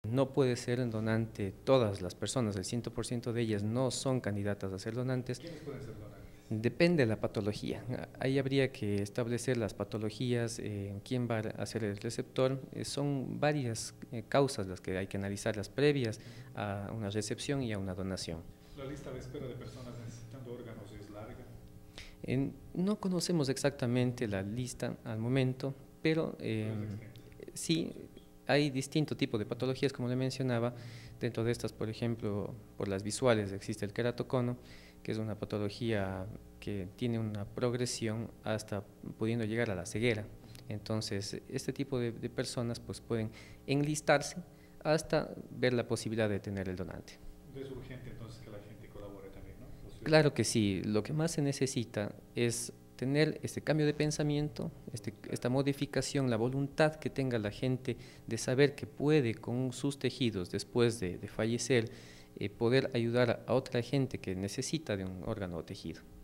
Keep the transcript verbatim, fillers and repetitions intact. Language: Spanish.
No puede ser donante todas las personas, el cien por ciento de ellas no son candidatas a ser donantes. ¿Quiénes pueden ser donantes? Depende de la patología. Ahí habría que establecer las patologías, eh, quién va a ser el receptor. Eh, son varias eh, causas las que hay que analizar, las previas a una recepción y a una donación. ¿La lista de espera de personas necesitando órganos es larga? Eh, no conocemos exactamente la lista al momento, pero eh, sí hay distintos tipos de patologías, como le mencionaba. Dentro de estas, por ejemplo, por las visuales existe el queratocono, que es una patología que tiene una progresión hasta pudiendo llegar a la ceguera. Entonces, este tipo de, de personas pues, pueden enlistarse hasta ver la posibilidad de tener el donante. Es urgente entonces que la gente colabore también, ¿no? Claro que sí, lo que más se necesita es tener este cambio de pensamiento, este, esta modificación, la voluntad que tenga la gente de saber que puede con sus tejidos después de, de fallecer eh, poder ayudar a otra gente que necesita de un órgano o tejido.